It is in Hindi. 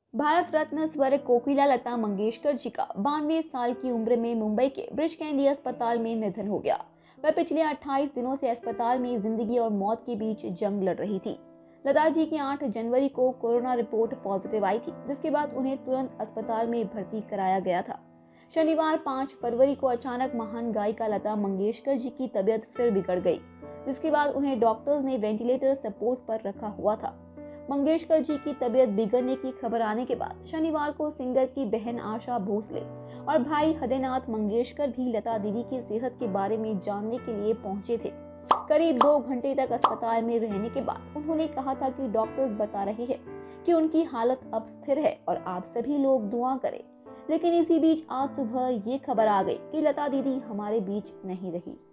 भारत रत्न स्वर कोकिला लता मंगेशकर जी का 92 साल की उम्र में मुंबई के ब्रिच कैंडी अस्पताल में निधन हो गया। वह पिछले 28 दिनों से अस्पताल में जिंदगी और मौत के बीच जंग लड़ रही थी। लता जी की 8 जनवरी को कोरोना रिपोर्ट पॉजिटिव आई थी, जिसके बाद उन्हें तुरंत अस्पताल में भर्ती कराया गया था। शनिवार 5 फरवरी को अचानक महान गायिका लता मंगेशकर जी की तबीयत फिर बिगड़ गई, जिसके बाद उन्हें डॉक्टर्स ने वेंटिलेटर सपोर्ट पर रखा हुआ था। मंगेशकर जी की तबीयत बिगड़ने की खबर आने के बाद शनिवार को सिंगर की बहन आशा भोसले और भाई हृदयनाथ मंगेशकर भी लता दीदी की सेहत के बारे में जानने के लिए पहुंचे थे। करीब 2 घंटे तक अस्पताल में रहने के बाद उन्होंने कहा था कि डॉक्टर्स बता रहे हैं कि उनकी हालत अब स्थिर है और आप सभी लोग दुआ करें। लेकिन इसी बीच आज सुबह ये खबर आ गई कि लता दीदी हमारे बीच नहीं रही।